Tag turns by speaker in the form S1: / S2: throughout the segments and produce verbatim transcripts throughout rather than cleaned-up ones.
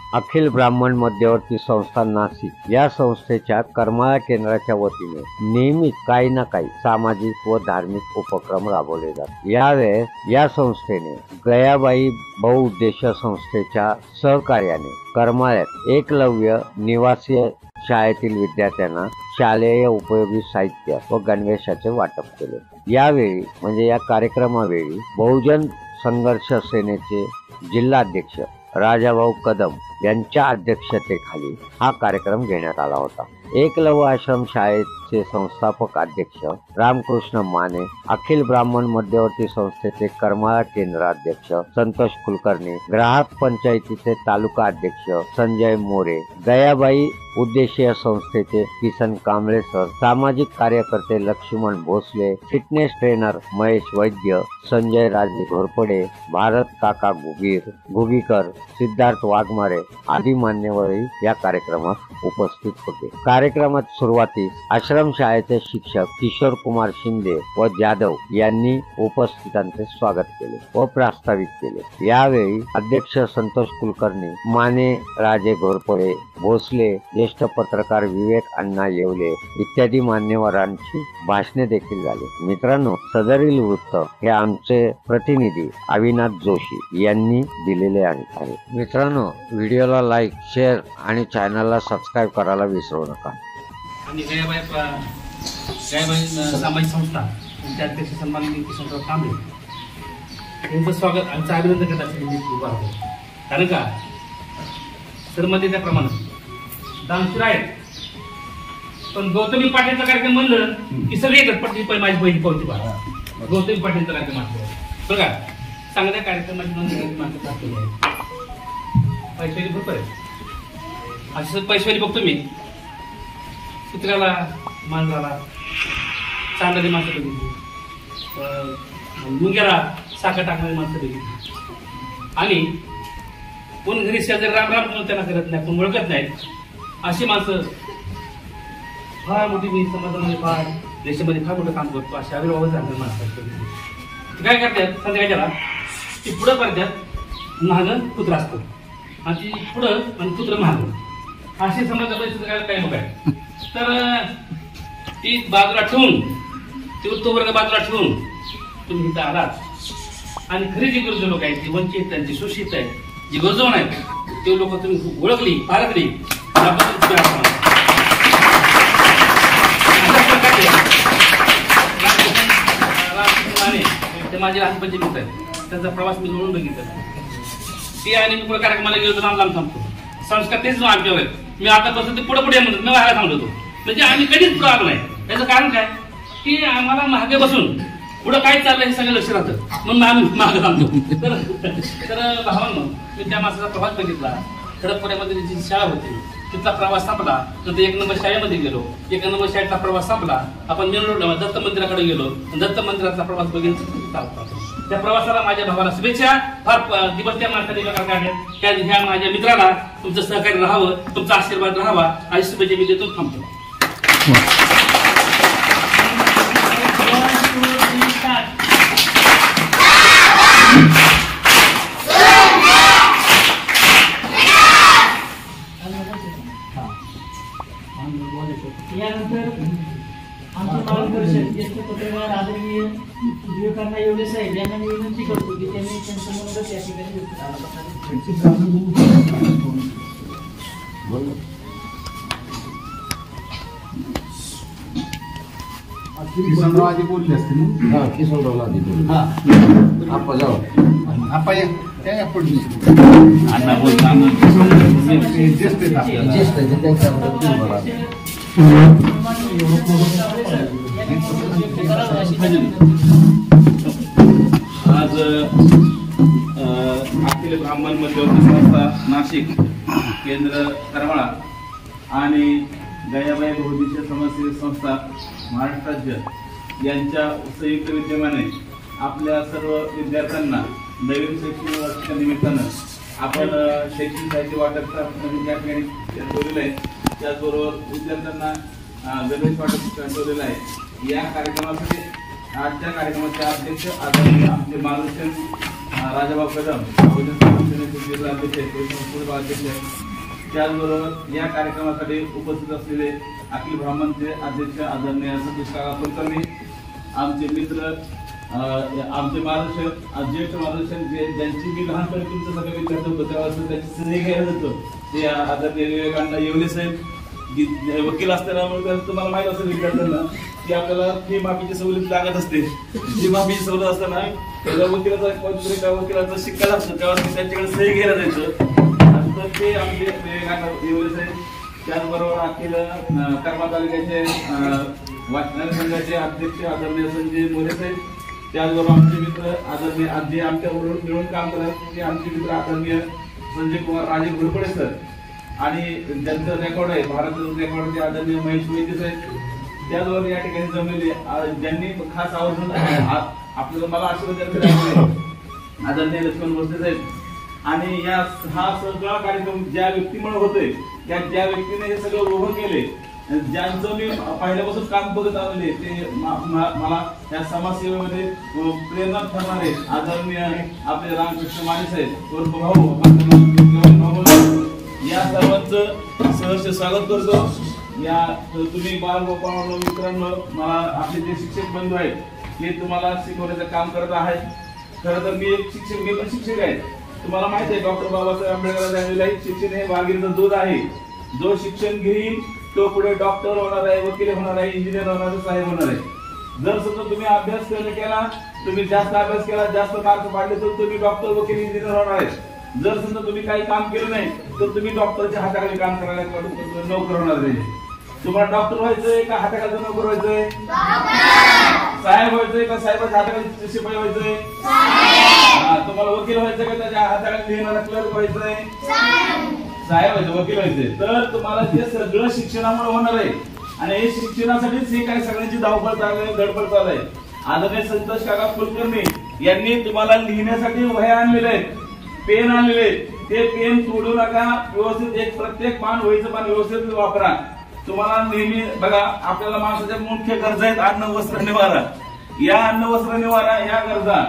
S1: अखिल ब्राह्मण मध्यवर्ती संस्था नाशिक या संस्थेच्या करमाळा केंद्राच्या वतीने नेहमीच काही ना काही सामाजिक व धार्मिक उपक्रम राबवले जातात। यावेळेस या संस्थेने गयाबाई बहुउद्देशीय संस्थेच्या सहकार्याने करमाळ्यात एकलव्य निवासी शाळेतील विद्यार्थ्यांना शालेय उपयोगी साहित्य व गणवेशाचे वाटप केले। यावेळी म्हणजे या कार्यक्रमावेळी बहुजन संघर्ष सेनेचे जिल्हाध्यक्ष राजाभाऊ कदम यांच्या अध्यक्षतेखाली हा कार्यक्रम घेण्यात आला होता। एकलव्य आश्रम शाळेचे संस्थापक अध्यक्ष रामकृष्ण माने, अखिल ब्राह्मण मध्यवर्ती संस्थेचे करमाळा केंद्राध्यक्ष संतोष कुलकर्णी, ग्राहक पंचायतीचे तालुका अध्यक्ष संजय मोरे, गयाबाई उद्देशीय संस्थेचे किसन कांबळे सर, सामाजिक कार्यकर्ते लक्ष्मण भोसले, फिटनेस ट्रेनर महेश वैद्य, संजय राजे घोरपडे, भारत काका गुगीर गुगीकर, सिद्धार्थ वाघमारे आदी मान्यवरही या कार्यक्रमात उपस्थित होते। कार्यक्रमात सुरुवातीस आश्रमशाळेचे शिक्षक किशोर कुमार शिंदे व जाधव यांनी उपस्थितांचे स्वागत केले व प्रास्ताविक केले। यावेळी अध्यक्ष संतोष कुलकर्णी, माने राजे घोरपडे, भोसले, ज्येष्ठ पत्रकार विवेक अण्णा येवले इत्यादी मान्यवरांची भाषणे देखील झाली। मित्रांनो, सदरील वृत्त हे आमचे प्रतिनिधी अविनाश जोशी यांनी दिलेले आहे। मित्रांनो, व्हिडिओला लाईक, शेअर आणि चॅनलला सबस्क्राईब करायला विसरू नका।
S2: आणि गयाबाई गयाबाई सामाजिक संस्था त्यांचे अध्यक्ष सन्माननीय किशनराव कांबळे यांचं स्वागत आमचं अभिनंदन करण्यासाठी मी उभा आहे। कारण का सर मध्ये त्याप्रमाणे दानशूर आहेत, पण गौतमी पाटीलचा कार्यक्रम म्हणलं की सगळे येतात। पटली पण माझी पहिली पावती बघा, गौतमी पाटीलचा कार्यक्रम असतो बघा, चांगल्या कार्यक्रमाची नोंदणी माणसं टाकलेली आहे। पैशाली भरपूर आहे, असं पैशाली बघतो मी कुत्र्याला, मांजराला चांगली माणसं बघितली, मुंग्याला साखर टाकणारी माणसं बघितली, आणि कोण घरी शेजारी राम राम म्हणून त्यांना करत नाही, कोण ओळखत नाही अशी माणसं फार मोठी मी समाजामध्ये फार देशामध्ये फार मोठं काम करतो अशी आविर्भाव झालेली माणसं काय करतात संध्याकाळच्याला ती पुढं करतात, महाग कुत्रा असतो आणि ती पुढं आणि कुत्र महाग अशी समाजामध्ये काय मग आहे। तर ती बाजूला ठेवून ती तो वर्ग बाजूला ठेवून तुम्ही इथं आलात आणि खरी जी गरजू लोक आहेत ती वंचित आहेत, जी शोषित आहेत, जी गरजून आहेत ते लोक तुम्ही ओळखली, पारखली, ते माझे लहानपणचे मित्र आहेत, त्यांचा प्रवास मी जवळून बघितला। ते आणि मी पुढे कार्यक्रमाला गेलो लांब लांब थांबतो, संस्कार तेच आमच्यावर आहेत। मी आता बसून ते पुढे पुढे म्हणतो, मी व्हायला थांबलो म्हणजे आम्ही कधीच पुढे आलो नाही। याचं कारण काय की आम्हाला मागे बसून पुढे काय चाललंय हे सगळं लक्ष राहतं, म्हणून आम्ही मागे थांबतो। तर भावांनो, मी त्या माणसाचा प्रवास बघितला। खडकपुऱ्यामध्ये जी शाळा होती तिथला प्रवास संपला, नंतर एक नंबर शाळेमध्ये गेलो, एक नंबर शाळेचा प्रवास संपला, आपण मेन रोडला दत्त मंदिराकडे गेलो, दत्त मंदिराचा प्रवास बघितला। त्या प्रवासाला माझ्या भावाला शुभेच्छा, फार दिवस त्या माणसाने काढल्या, ह्या माझ्या मित्राला तुमचं सहकार्य राहावं, तुमचा आशीर्वाद राहावा अशी शुभेच्छा मी देतो, थांबतो।
S3: यानंतर आमचे मार्गदर्शक ज्येष्ठ पत्रकार आदरणीय विवेकांना एवढे साहेब यांना मी विनंती करतो की त्यांनी त्यांचं मनोगत या ठिकाणी
S4: किशनराव आधी बोलले असतील।
S1: हा, किशनराव आधी बोलले।
S4: हा,
S1: आपा जाऊ,
S4: आपा या त्या पुढे
S2: अण्णा बोलताना
S4: ज्येष्ठ आहेत आपल्याला,
S1: ज्येष्ठ आहे त्यांच्याबद्दल बोला।
S2: आज अखिल ब्राह्मण मध्यवर्ती संस्था नाशिक केंद्र करमाळा आणि गयाबाई बहुउद्देशीय समाजसेवी संस्था महाराष्ट्र राज्य यांच्या संयुक्त विद्यमाने आपल्या सर्व विद्यार्थ्यांना नवीन शैक्षणिक वर्षाच्या निमित्तानं आपण शैक्षणिक साहित्य वाटपचा त्या ठिकाणी ठेवलेलं आहे। त्याचबरोबर विद्यार्थ्यांना गणवेश वाटप ठेवलेलं आहे। या कार्यक्रमासाठी आजच्या कार्यक्रमाचे अध्यक्ष आदरणीय आमचे मार्गदर्शन
S5: राजाभाऊ कदम जिल्हाध्यक्ष अध्यक्ष, त्याचबरोबर या कार्यक्रमासाठी उपस्थित असलेले अखिल ब्राह्मणचे अध्यक्ष आदरणीय सतीश काका कुलकर्णी, आमचे मित्र, आमचे मार्गदर्शक, ज्येष्ठ मार्गदर्शक जे ज्यांची मी लहानपणी तुमचं सगळं विद्यार्थी होतो त्यावेळेस त्याची श्रेय घ्यायला जातो ते आदरणीय विवेकानंद येवले साहेब वकील असताना तुम्हाला माहित असेल विद्यार्थ्यांना की आपल्याला फी माफीची सवलत लागत असते. फी माफीची सवलत असताना त्याला वकिलाचा वकिलाचा शिक्का लागतो त्यावेळेस त्यांच्याकडे सही घ्यायला जायचं. तर ते आमचे विवेकानंद येवले साहेब, त्याचबरोबर अखिल कर्मा तालुक्याचे वाचनालय संघाचे अध्यक्ष आदरणीय संजय मोरे साहेब, त्याचबरोबर आमचे मित्र आदरणीय आजी आमच्याबरोबर मिळून काम करतात ते आमचे मित्र आदरणीय संजय कुमार राजे घोरपडे सर, आणि ज्यांचं रेकॉर्ड आहे भारत रेकॉर्डचे आदरणीय महेश वैद्य साहेब, त्याचबरोबर या ठिकाणी जमलेले ज्यांनी खास आवर्जून आपल्याला मला आशीर्वाद दिला आदरणीय लक्ष्मण भोसले साहेब. आणि या हा सगळा कार्यक्रम ज्या व्यक्तीमुळे होतोय त्या ज्या व्यक्तीने हे सगळं उभं केले, ज्यांचं मी पहिल्यापासून काम बघत आलेले ते मला या समाजसेवेमध्ये प्रेरणा ठरणारे आदरणीय आपले रामकृष्ण माने साहेब भाऊ, या सर्वांचं सहर्ष स्वागत करतो. या तुम्ही बालगोपाळ मित्रांनो, मला आपले जे शिक्षक बंधू आहेत ते तुम्हाला शिकवण्याचं काम करत आहेत. खरं तर मी एक शिक्षक मी पण शिक्षक आहे. तुम्हाला माहिती आहे डॉक्टर बाबासाहेब आंबेडकरांनी शिक्षण हे वाघीचं दूध आहे. जो शिक्षण घेईल तो पुढे डॉक्टर होणार आहे, वकील होणार आहे, इंजिनियर होणार आहे, साहेब होणार आहे. जर समजा तुम्ही अभ्यास केला, तुम्ही जास्त अभ्यास केला, जास्त मार्क पाडले तर तुम्ही डॉक्टर, वकील, इंजिनियर होणार आहे. जर समजा तुम्ही काही काम केलं नाही तर तुम्ही डॉक्टरच्या हाताखाली काम करायला नोकर होणार नाही. तुम्हाला डॉक्टर व्हायचंय का हाताखालचं नोकर व्हायचंय? साहेब व्हायचंय का साहेबाच्या हाताखाली शिपाई व्हायचंय? तुम्हाला वकील व्हायचंय का त्याच्या हाताखाली लिहिणारा क्लर्क व्हायचंय? साहेब व्हायचं, वकील व्हायचंय. तर तुम्हाला ते सगळं शिक्षणामुळे होणार आहे. आणि हे शिक्षणासाठीच हे काय सगळ्यांची धावपळ चालू आहे, धडपड चालू आहे. आदरणीय संतोष काका कुलकर्णी यांनी तुम्हाला लिहिण्यासाठी वह्या आणलेले आहेत, पेन आणलेले आहेत. ते पेन तोडू नका, व्यवस्थित एक प्रत्येक पान वहीचं पान व्यवस्थित वापरा. तुम्हाला नेहमी बघा, आपल्याला माणसाच्या मुख्य गरजा आहेत अन्न, वस्त्र, निवारा. या अन्न, वस्त्र, निवारा या गरजा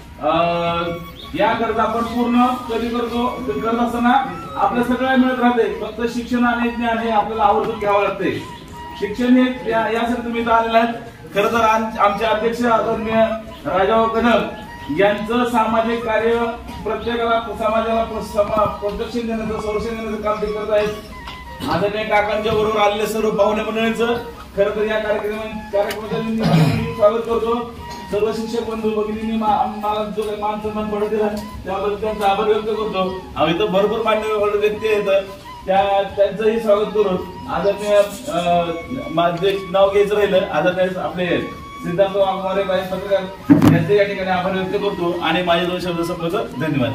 S5: या गरजा आपण पूर्ण कधी करतो? करत असताना आपल्या सगळ्या मिळत राहते. फक्त शिक्षण आणि ज्ञान हे आपल्याला आवर्जून घ्यावं लागते. शिक्षण हे यासाठी तुम्ही इथं आलेला आहेत. खरं तर आमचे अध्यक्ष आदरणीय राजाभाऊ कदम यांचं सामाजिक कार्य प्रत्येकाला समाजाला प्रोटेक्शन देण्याचं, संरक्षण देण्याचं काम ते करत आहेत. आदरणीय काकांच्या बरोबर आलेले सर्व पाहुणे मंडळींचं खरं तर या कार्यक्रमात कार्यक्रमाचं स्वागत करतो. सर्व शिक्षक बंधू भगिनींनी मला जो काही मान सन्मान पडत दिला त्याबद्दल त्यांचा आभार व्यक्त करतो. इथं भरपूर मान्यवर व्यक्ती आहेत, त्या त्यांचंही स्वागत करून आदरणीय माझे नाव घ्यायचं राहिलं आदरणीय आपले सिद्धांत वाघमारे पत्रकार यांचे या ठिकाणी आभार व्यक्त करतो आणि माझे दोन शब्द संपवतो. धन्यवाद.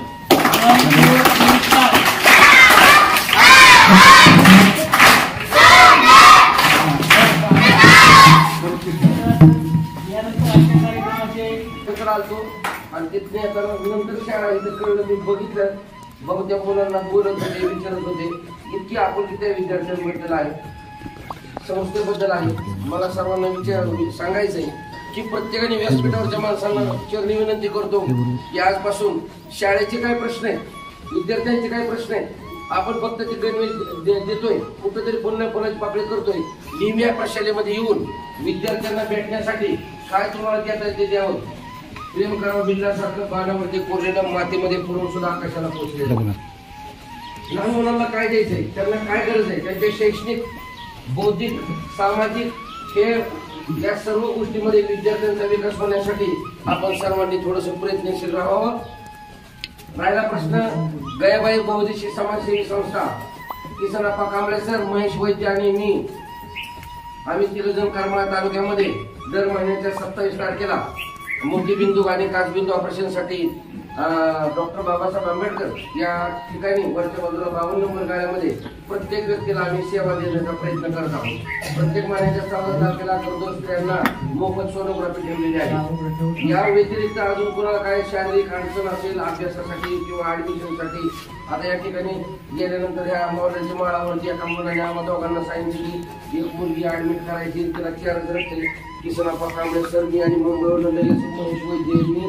S6: आलतो आणि तिथे नंतर शाळा इथं कळलं, मी बघितलं, बघ त्या मुलांना बोलत होते, विचारत होते. इतकी आपुलकी त्या विद्यार्थ्यांबद्दल आहे, संस्थेबद्दल आहे. मला सर्वांना विचार सांगायचंय की प्रत्येकाने व्यासपीठावरच्या माणसांना चरणी विनंती करतो की आजपासून शाळेचे काय प्रश्न आहेत, विद्यार्थ्यांचे काय प्रश्न आहेत, आपण फक्त ते गणवेश देतोय, कुठेतरी पुन्हा पुन्हाची पाकळी करतोय. नेहमी प्रशालेमध्ये येऊन विद्यार्थ्यांना भेटण्यासाठी काय तुम्हाला देता येते द्यावं. प्रेम करावं बिल्लासारखं बाणावरती कोरलेल्या मातीमध्ये पुरून सुद्धा आकाशाला पोहोचलेलं. लहान मुलांना काय द्यायचंय, त्यांना काय गरज आहे, त्यांचे शैक्षणिक, बौद्धिक, सामाजिक, खेळ या सर्व गोष्टीमध्ये विद्यार्थ्यांचा विकास होण्यासाठी आपण सर्वांनी थोडस प्रयत्नशील राहावं. राहिला प्रश्न गयाबाई बहुउद्देशीय समाजसेवी संस्था, किसन आप्पा कांबळे सर, महेश वैद्य आणि मी, आम्ही तिघजण करमाळा तालुक्यामध्ये दर महिन्याच्या सत्तावीस तारखेला मोतीबिंदू आणि काचबिंदू ऑपरेशनसाठी डॉक्टर बाबासाहेब आंबेडकर या ठिकाणी वरच्या बाजूला बावन्न नंबर गाड्यामध्ये प्रत्येक व्यक्तीला आम्ही सेवा देण्याचा प्रयत्न करत आहोत. प्रत्येक महिन्याच्या चौदा तारखेला गरोदर स्त्रियांना मोफत सोनोग्राफी ठेवलेली आहे. या व्यतिरिक्त अजून कोणाला काय शारीरिक अडचण असेल अभ्यासासाठी किंवा ऍडमिशनसाठी, आता या ठिकाणी गेल्यानंतर या मॉडेलच्या माळावरती एका मुलाने आम्हा दोघांना सांगितली की एक मुलगी ऍडमिट करायची, तिला चार रस्ते किसन आप्पा कांबळे सर मी आणि मुंबईवरून महेश वैद्य यांनी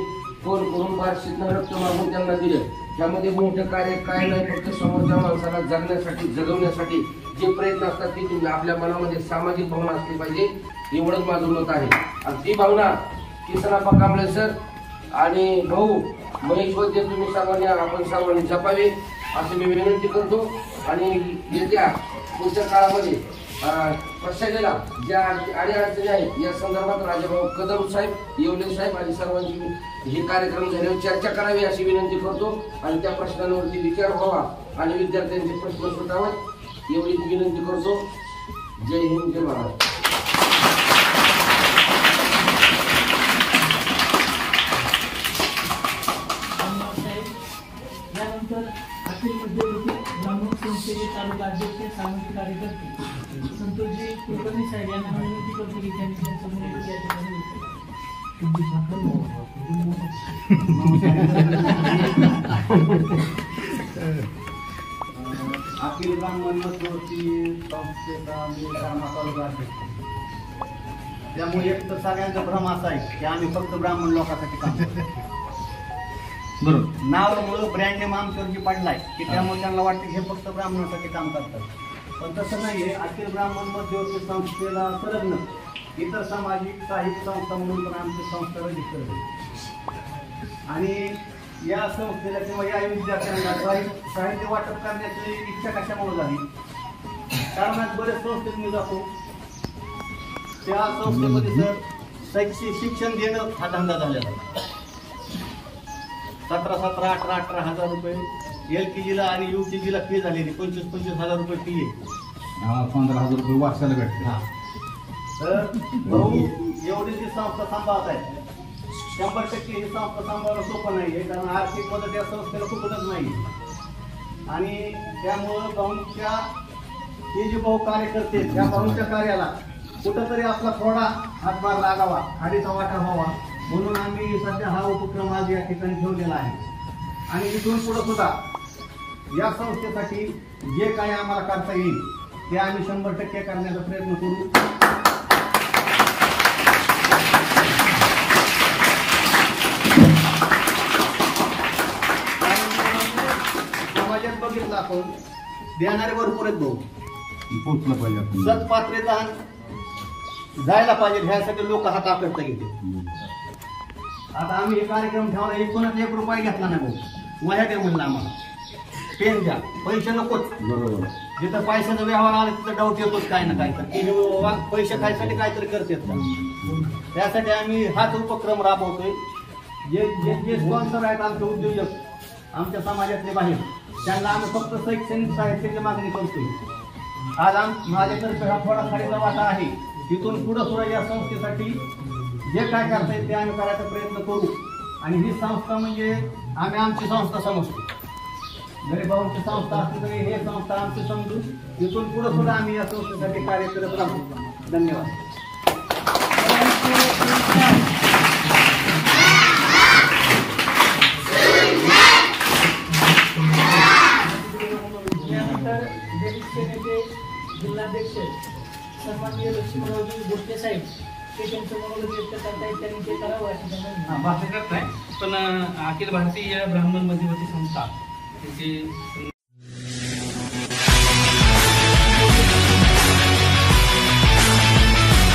S6: फोन करून बारशीतनं रक्त मागून त्यांना दिलं. त्यामध्ये मोठं कार्य काय नाही, फक्त समोरच्या माणसाला जगण्यासाठी जगवण्यासाठी जे प्रयत्न असतात ते तुम्ही आपल्या मनामध्ये सामाजिक भावना असली पाहिजे, एवढंच माझं मत आहे. आणि ती भावना किसनाप्पा कांबळे सर आणि भाऊ महेश वैद्य तुम्ही सर्वांनी आपण सर्वांनी जपावे अशी मी विनंती करतो. आणि येत्या पुढच्या काळामध्ये प्रशालेला ज्या अडीअडचणी आहेत या संदर्भात राजाभाऊ कदम साहेब, येवले साहेब आणि सर्वांची हे कार्यक्रम झाल्यावर चर्चा करावी अशी विनंती करतो. आणि त्या प्रश्नांवरती विचार व्हावा आणि विद्यार्थ्यांचे प्रश्न सुटावेत एवढी विनंती करतो. जय हिंद, जय महाराष्ट्र.
S3: यानंतर अखिल मध्यवर्ती ब्राह्मण संस्थेचे तालुका अध्यक्ष सामाजिक कार्यकर्ते संतोषजी कुलकर्णी साहेब यांना विनंती करतो की त्यांनी त्यांचं मुलाखत या ठिकाणी
S7: अखिल ब्राह्मण मध्यवर्ती संस्थेचा मी तालुका अध्यक्ष. त्यामुळे एक तर सगळ्यांचा भ्रम असा आहे की आम्ही फक्त ब्राह्मण लोकांसाठी काम करतो.
S2: बरोबर.
S7: नावामुळं ब्रँड नेम आमच्यावरती पडलाय की त्यामुळे त्यांना वाटतं हे फक्त ब्राह्मणासाठी काम करतात. पण तसं नाहीये. अखिल ब्राह्मण मध्यवर्ती संस्थेला संलग्न इतर सामाजिक साहित्य संस्था म्हणून पण आमची संस्था रजिस्टर आहे. आणि या संस्थेला किंवा या विद्यार्थ्यांना साहित्य वाटप करण्याची इच्छा कशामुळे झाली, कारण आज बरेच संस्थेत मी जातो त्या संस्थेमध्ये सर शैक्षिक शिक्षण देणं हा धंदा झालेला आहे. सतरा सतरा अठरा अठरा हजार रुपये एल के जीला आणि यू के जीला फी झालेली, पंचवीस पंचवीस हजार रुपये फी आहे.
S4: पंधरा हजार रुपये वर्षाला भेटते.
S7: हा तर भाऊ एवढी जी संस्था सांभाळत आहे शंभर टक्के ही संस्था सांभाळणं सोपं नाही आहे, कारण आर्थिक मदत या संस्थेला खूपच नाही. आणि त्यामुळं भाऊंच्या हे जे भाऊ कार्य करते त्या भाऊंच्या कार्याला कुठंतरी आपला थोडा हातभार लागावा, खाडीचा वाटा व्हावा म्हणून आम्ही सध्या हा उपक्रम आज या ठिकाणी ठेवलेला आहे. आणि इथून पुढे सुद्धा या संस्थेसाठी जे काही आम्हाला करता येईल ते आम्ही शंभर टक्के करण्याचा प्रयत्न करू. समाजात बघितलं आपण देणारे भरपूर आहेत भाऊ,
S4: पोचलं पाहिजे आपण.
S7: सत्पात्रेचा जायला पाहिजे ह्यासाठी लोक हात आकडता येते. आता आम्ही हे कार्यक्रम ठेवला, एकूणच एक रुपया घेतला नाही भाऊ. वह्या द्या म्हणलं आम्हाला, पेन द्या, पैसे नकोच.
S4: बरोबर.
S7: जिथं पैशाचा व्यवहार आला तिथं डाऊट येतोच काय ना काय तर की बाबा पैसे खायसाठी काहीतरी करतात का. त्यासाठी आम्ही हाच उपक्रम राबवतोय. जे जे जे स्पॉन्सर आहेत आमचे उद्योजक आमच्या समाजातले बाहेर, त्यांना आम्ही फक्त शैक्षणिक साहित्याची मागणी करतोय. आज आम माझ्यातर्फे हा थोडा खाडीचा वाटा आहे. तिथून पुढं सुद्धा या संस्थेसाठी जे काय करता येईल ते आम्ही करायचा प्रयत्न करू. आणि ही संस्था म्हणजे आम्ही आमची संस्था समजतो. गरीबांची संस्था असली तरी हे संस्था आमची समजू. तिथून पुढे सुद्धा आम्ही या संस्थेसाठी कार्य करत राहू. धन्यवाद.
S3: त्यानंतर ज्येष्ठ सेनेचे जिल्हाध्यक्ष सन्माननीय लक्ष्मीरावजी गोष्टे साहेब ते त्यांचं मनोगत व्यक्त करतायत, त्यांनी ते करावं अशी त्यांना
S2: भाषण करताय. पण अखिल भारतीय ब्राह्मण मध्यवर्ती संस्था त्याचे